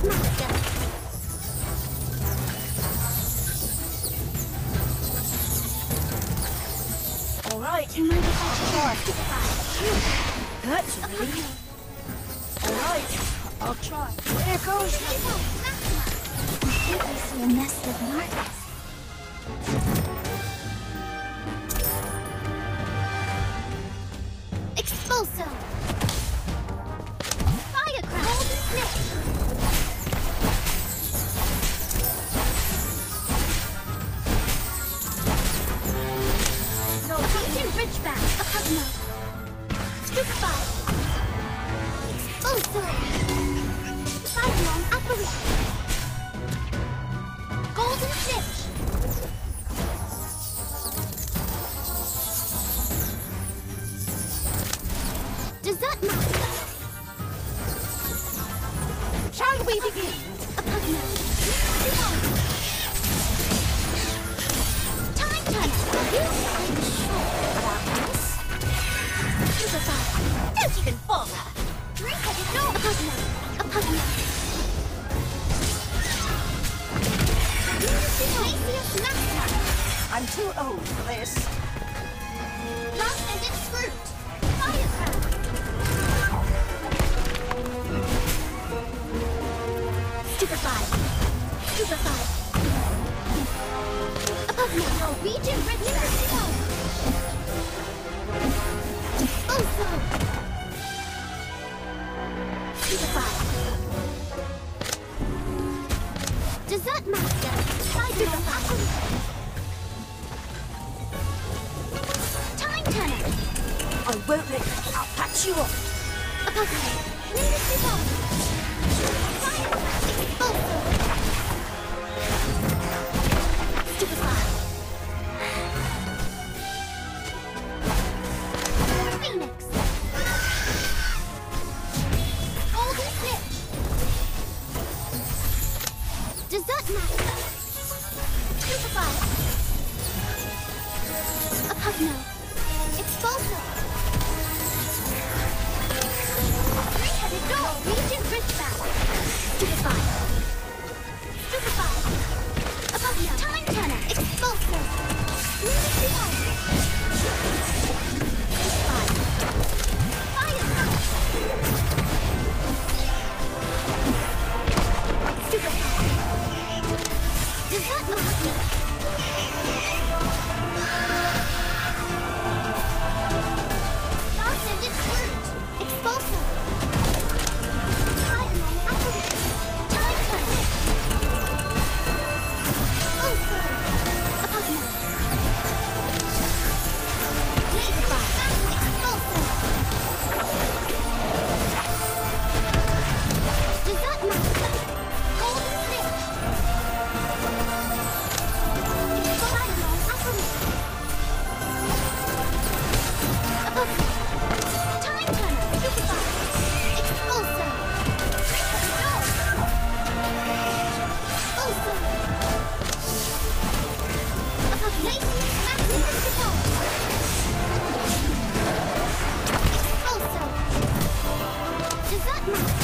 Master. All right. Do you mind if I try? That's me. All right. I'll try. Here goes. I think I see a nest of marbles. Expulso! Firecracker! Golden Snake! No, Captain Ridgeback! A Pugno! Stupefy! Expulso! Sidelong Apparition! Golden Snitch! Dessert Master! Shall we begin? A Pugno! Time Turner! Are you unsure about this? Stupefy! Don't even bother! Three-headed dog! A Pugno! A Pugno! Glacius Master! I'm too old for this. Last-ended Scroot! Firecracker! Stupefy! Stupefy! A Pugno! Norwegian Ridgeback! Expulso! Stupefy! Dessert Master! Sidelong Apparition! Time Turner! I won't let you. I'll patch you up. A Pugno! Nimbus Evolve! Firecracker! Expulso! Stupefy! Phoenix! Golden Snitch! Dessert Master! Stupefy! A Pugno! Expulso! Three-headed dog! Regent Ridgeback! Stupefy! Stupefy! A Pugno! Time Turner! Expulso! Nimbus Evolve! Stupefy! Firecracker! Stupefy! Dessert Master! Last-ended Scroot! Expulso! Sidelong Apparition! Time Turner! Expulso! A Pugno! Stupefy! Expulso! Dessert Master! Golden Snitch! Sidelong Apparition! A Pugno! Time Turner! Stupefy! Expulso! Three-headed dog! Expulso! A Pugno! Glacius Maximus Evolve! Expulso! Dessert Master!